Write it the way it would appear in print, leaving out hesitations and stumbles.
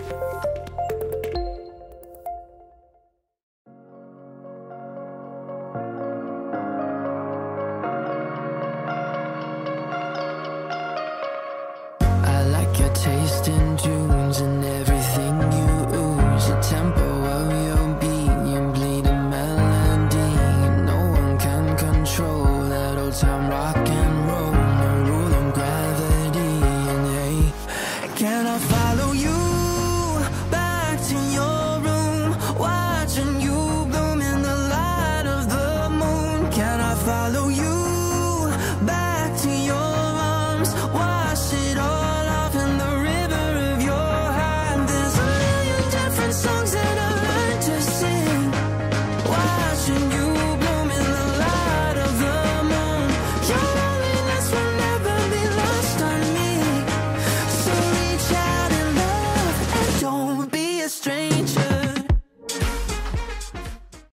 Taste in tunes and everything you ooze, the tempo of your beat, you bleed a melody. No one can control that old time rock and roll, no rule of gravity. And hey, can I follow you back to your